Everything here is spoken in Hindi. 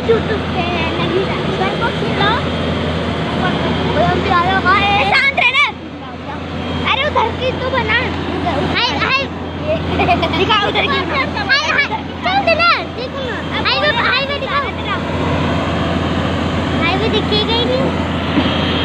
यूट्यूब पे नहीं घर को खिलो वो हम प्यारा खाए शांत रहना। अरे उधर की तो बना हाय हाय दिखा उधर की हाय हाय चल देना देखो ना हाईवे दिखाओ हाईवे दिखेगा ही नहीं।